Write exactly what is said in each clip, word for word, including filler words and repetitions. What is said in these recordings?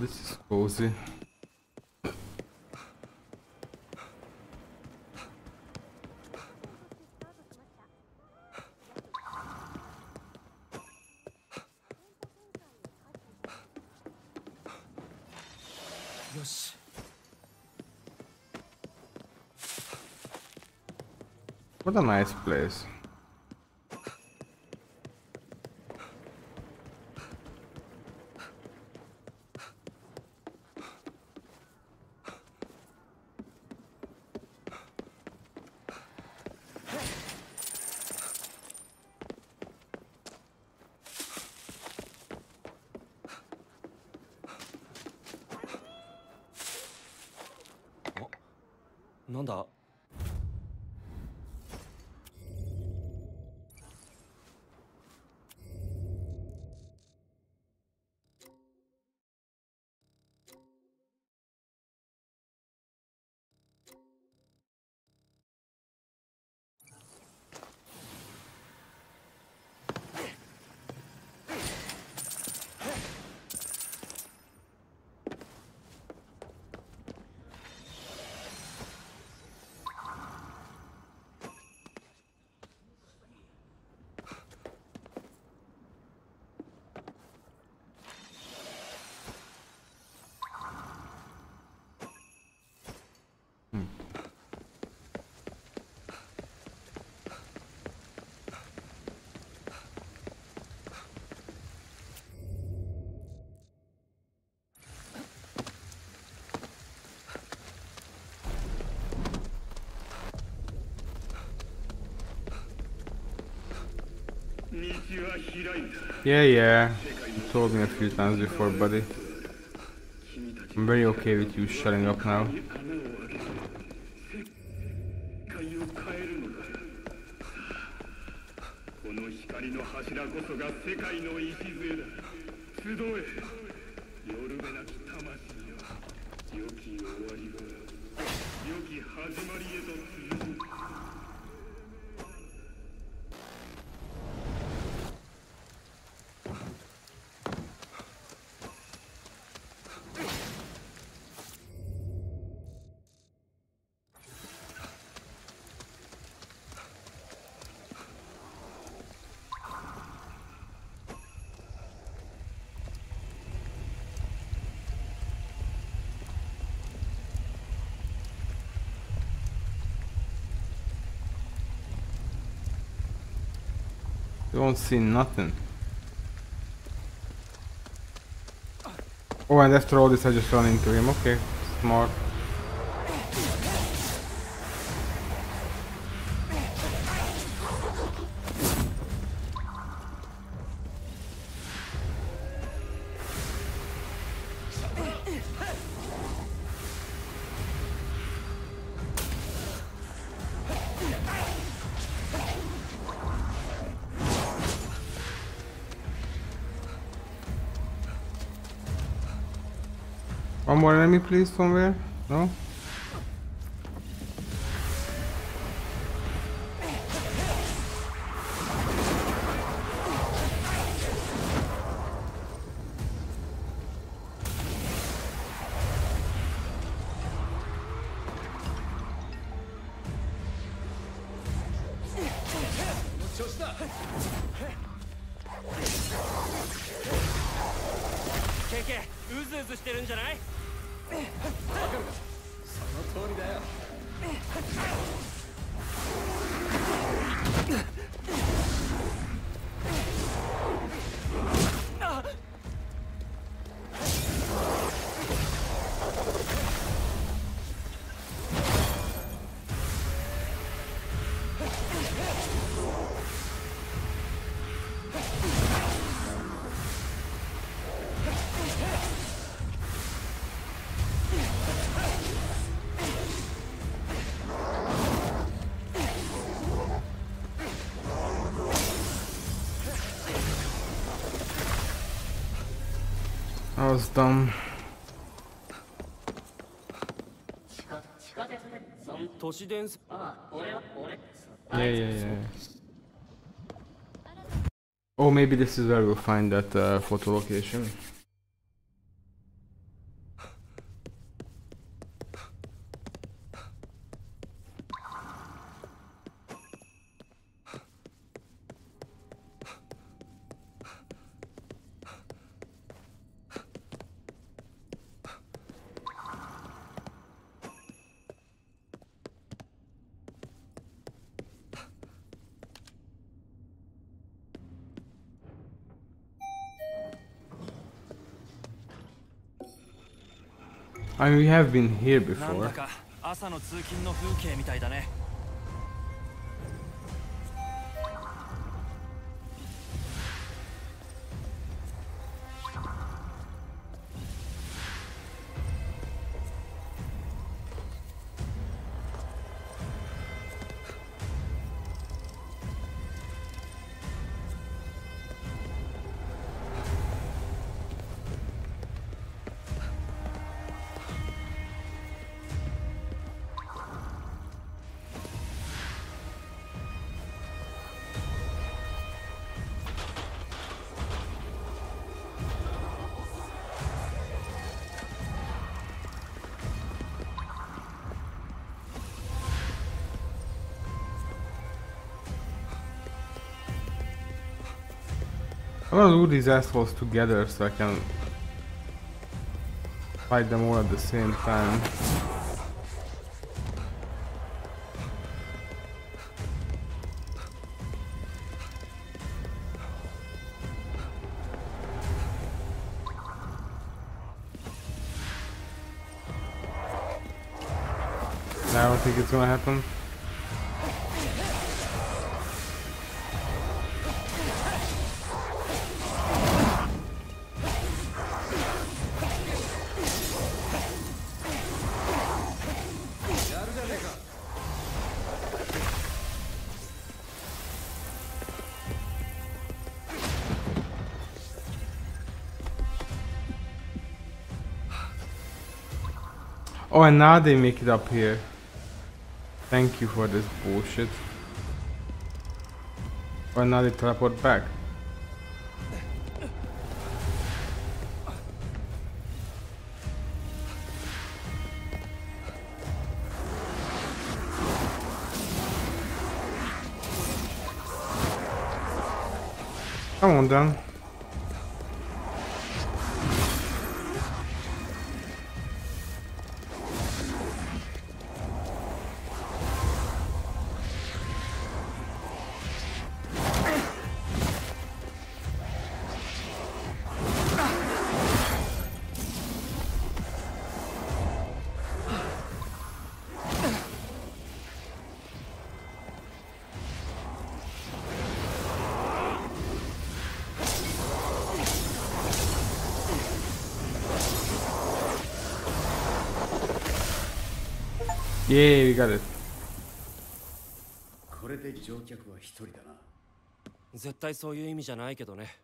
this is cozy. What a nice place. Nanda? うん。 Yeah, yeah. You told me a few times before, buddy. I'm very okay with you shutting up now. You won't see nothing. Oh, and after all this I just run into him. Okay, smart. One more enemy, please, somewhere? No? I was dumb. Yeah, yeah, yeah. Oh, maybe this is where we'll find that uh, photo location. I mean, we have been here before. I'm gonna do these assholes together so I can fight them all at the same time. I don't think it's gonna happen. Oh, and now they make it up here. Thank you for this bullshit. Oh, and now they teleport back. Come on, then. Yeah, we got it. これで乗客は一人だな。 絶対そういう意味じゃないけどね。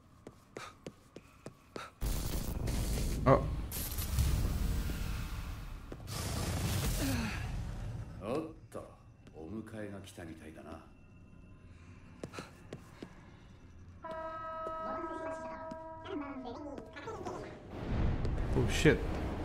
あ。 おっと、お迎えが来たみたいだな。 Oh shit.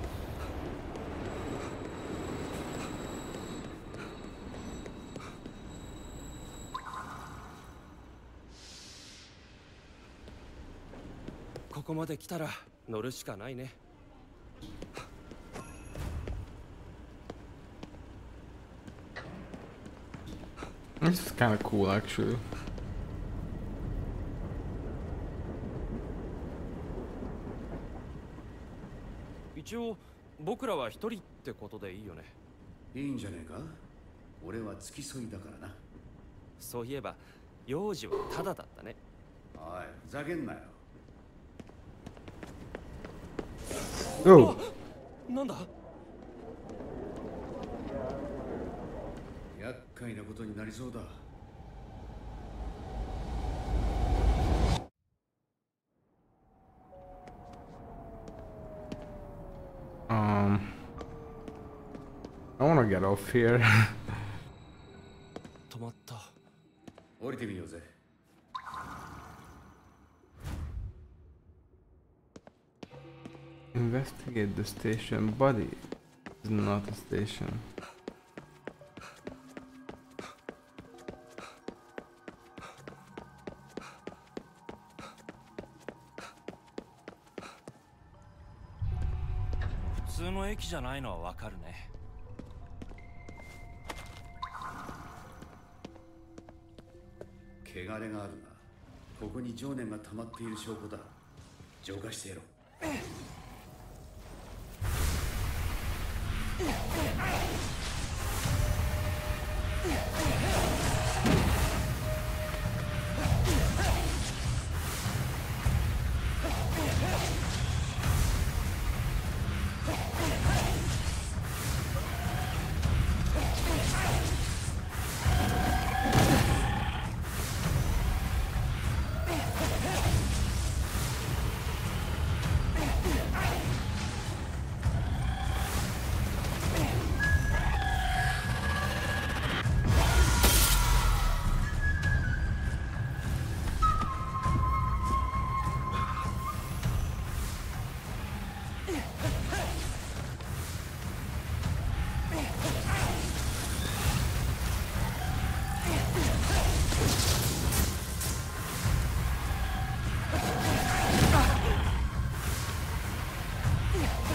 This is kind of cool, actually. Ichigo, 僕らは一人ってことでいいよね。 いいんじゃねえか。俺は付き添いだからな。 そういえば、幼児はタダだったね。 おい、ふざけんなよ。 Oh. なんだ？ 厄介なことになりそうだ。 Um, I wanna get off here. 止まった。 降りてみようぜ。 Investigate the station body. It's not a station. It's not a station. I know. 汚れがあるな。ここに情念が溜まっている証拠だ。浄化してやろう。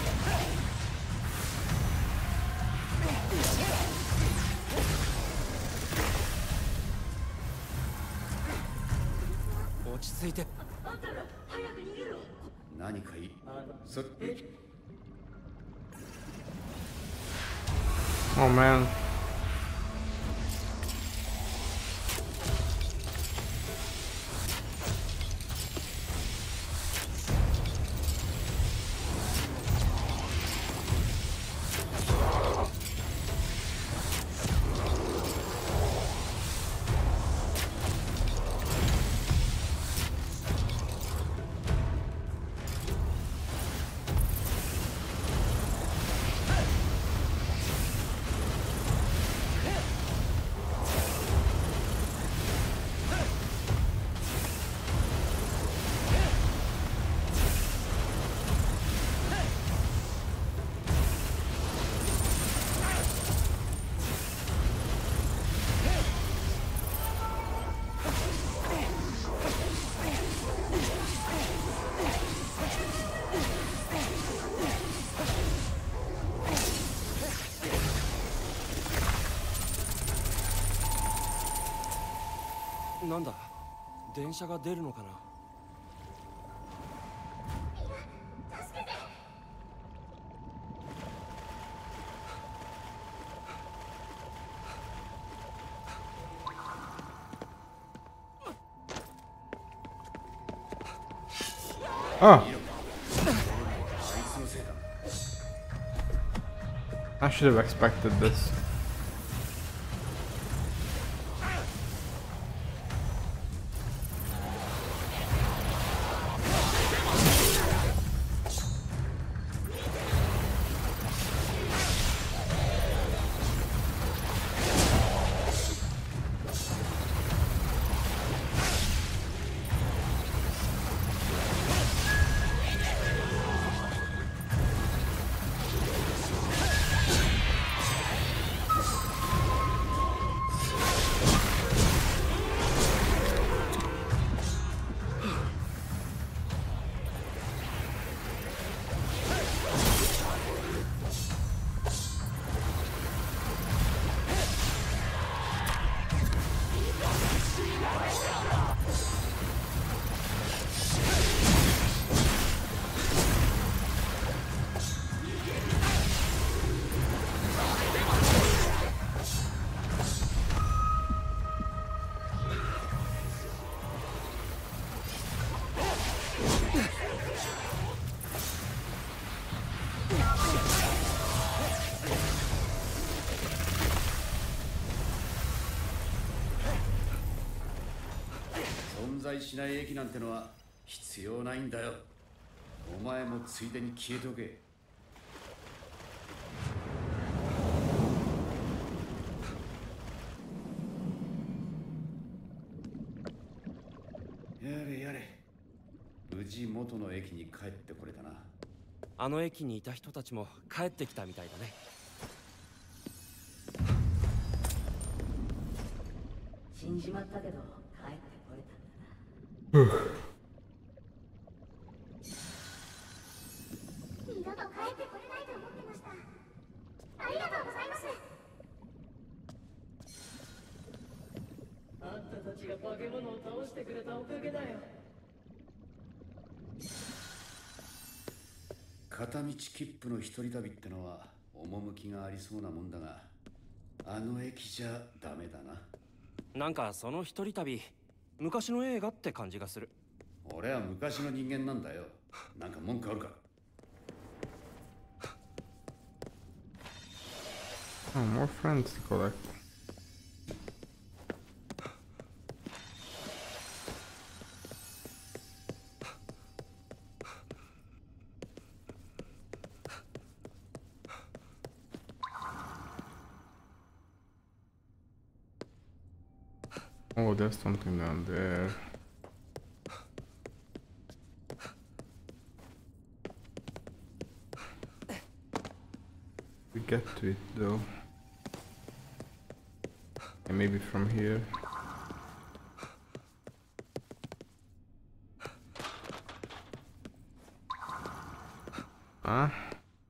落ち着いて。 何かいいそ Oh man. What? なんだ、電車が出るのかな。 Oh. I should have expected this. 存在しない駅なんてのは必要ないんだよ。お前もついでに消えとけ。やれやれ、無事元の駅に帰ってこれたな。 あの駅にいた人たちも帰ってきたみたいだね。 死んじまったけど帰ってこれたんだな。二度と帰ってこれないと思ってました。ありがとうございます。あんたたちが化け物を倒してくれたおかげだよ。 片道切符の一人旅ってのは趣がありそうなもんだが、あの駅じゃダメだな。 なんかその一人旅、昔の映画って感じがする。 俺は昔の人間なんだよ。なんか文句あるか。 Oh, more friends to collect. Oh, there's something down there. We get to it though. And maybe from here. Huh?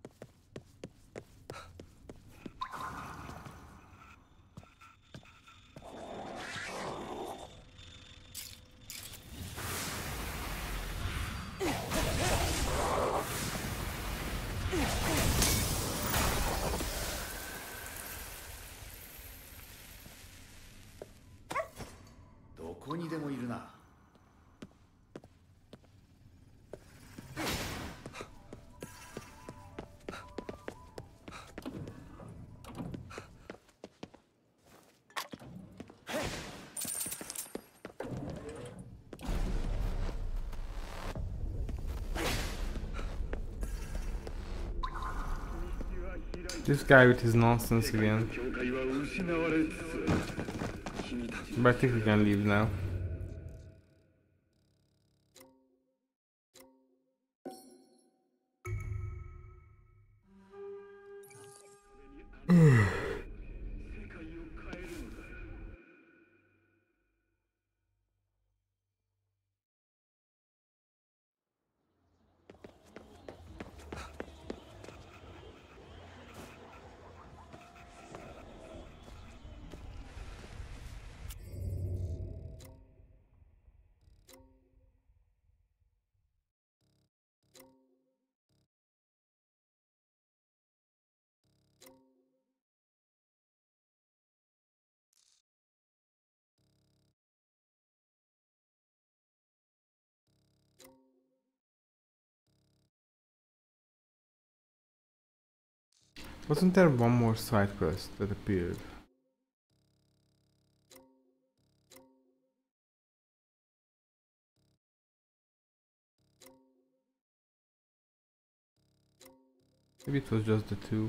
This guy with his nonsense again. But I think we can leave now. Wasn't there one more side quest that appeared? Maybe it was just the two.